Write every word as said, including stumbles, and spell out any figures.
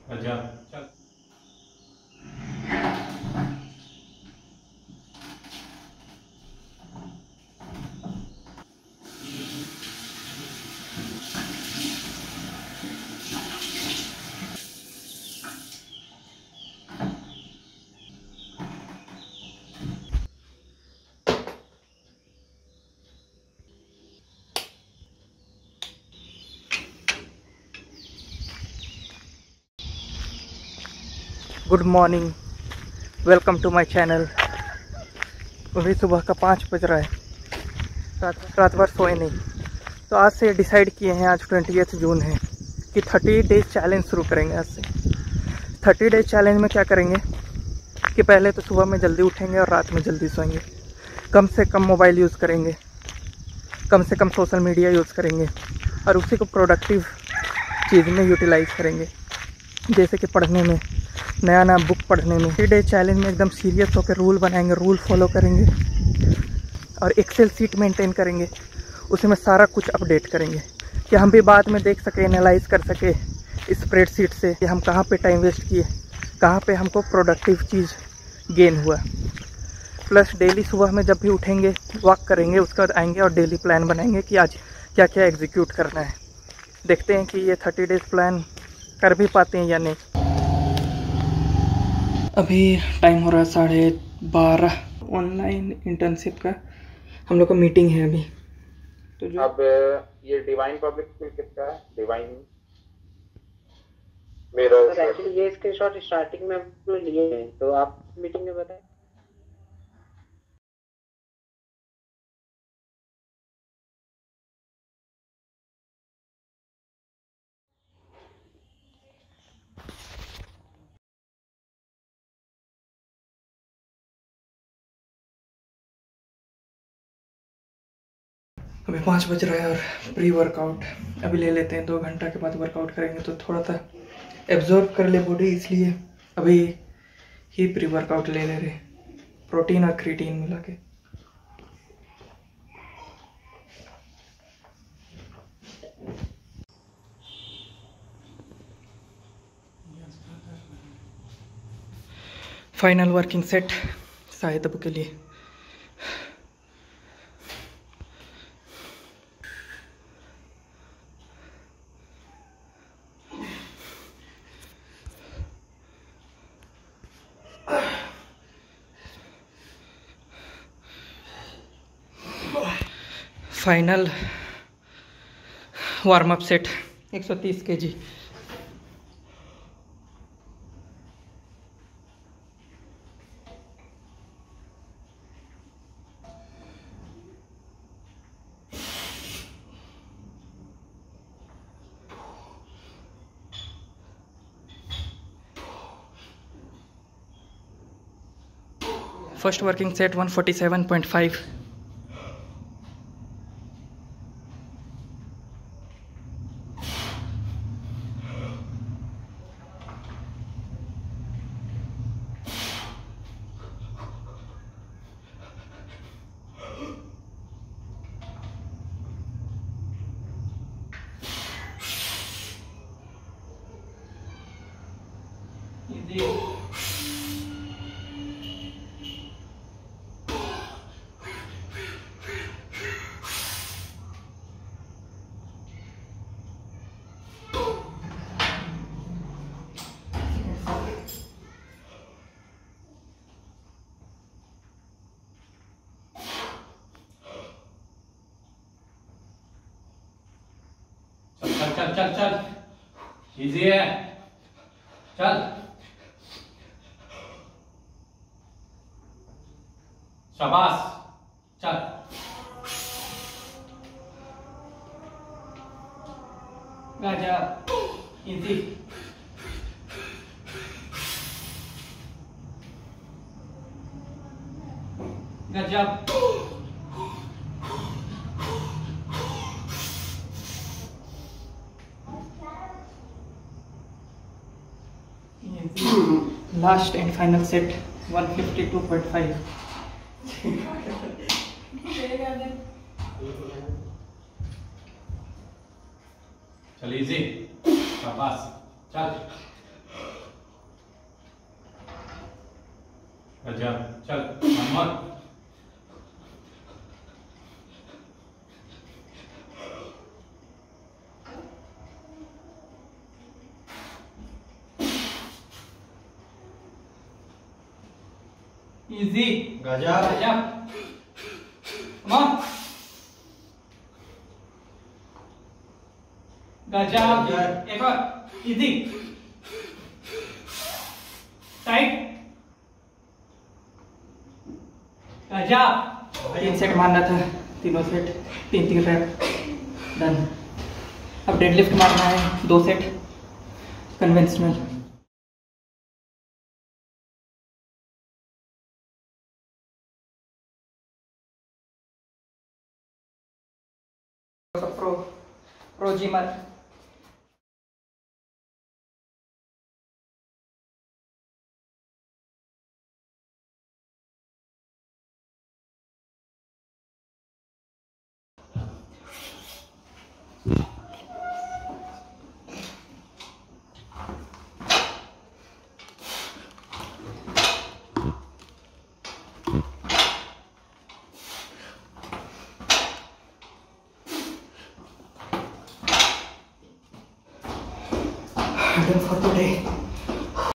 अच्छा चल। Good morning, welcome to my channel. अभी सुबह का पाँच बज रहा है, रात रात भर सोए नहीं। तो आज से डिसाइड किए हैं, आज ट्वेंटियथ जून है, कि थर्टी डेज चैलेंज शुरू करेंगे। आज से थर्टी डेज चैलेंज में क्या करेंगे कि पहले तो सुबह में जल्दी उठेंगे और रात में जल्दी सोएंगे। कम से कम मोबाइल यूज़ करेंगे, कम से कम सोशल मीडिया यूज़ करेंगे और उसी को प्रोडक्टिव चीज़ में यूटिलाइज़ करेंगे, जैसे कि पढ़ने में, नया नया बुक पढ़ने में। थ्री डे चैलेंज में एकदम सीरियस होकर रूल बनाएंगे, रूल फॉलो करेंगे और एक्सेल सीट मेंटेन करेंगे, उसमें सारा कुछ अपडेट करेंगे कि हम भी बाद में देख सके, एनालाइज कर सके स्प्रेडशीट से कि हम कहाँ पे टाइम वेस्ट किए, कहाँ पे हमको प्रोडक्टिव चीज़ गेन हुआ। प्लस डेली सुबह में जब भी उठेंगे वॉक करेंगे, उसके बाद आएंगे और डेली प्लान बनाएंगे कि आज क्या क्या एग्जीक्यूट करना है। देखते हैं कि ये थर्टी डेज प्लान कर भी पाते हैं या नहीं। अभी टाइम हो रहा है साढ़े बारह। ऑनलाइन इंटर्नशिप का हम लोग का मीटिंग है अभी। तो जो अब ये डिवाइन पब्लिक स्कूल किसका है? डिवाइन मेरा एक्चुअली ये स्क्रीनशॉट स्टार्टिंग में हमने लिए हैं, तो आप मीटिंग में बताएं। अभी पाँच बज रहा है और प्री वर्कआउट अभी ले लेते हैं। दो घंटा के बाद वर्कआउट करेंगे तो थोड़ा सा एब्जॉर्ब कर ले बॉडी, इसलिए अभी ही प्री वर्कआउट ले ले रहे, प्रोटीन और क्रिएटिन मिला के। फाइनल वर्किंग सेट शायद अब के लिए। फाइनल वार्म अप सेट एक सौ तीस K G. First working set one forty seven point five. चल चल चल चल, इजी है, चल। शाबाश, चल। गजब, इजी। गजब। Last and final set one fifty two point five. चल इजी, शाबाश, चल। गजब, चल मोहम्मद। इजी, गजब गजब, कम गजब, एक और इजी, टाइट, गजब। तीन सेट मारना था, तीनों सेट तीन तीन रैप डन। अब डेडलिफ्ट मारना है दो set conventional. Pro pro gymmer done for today.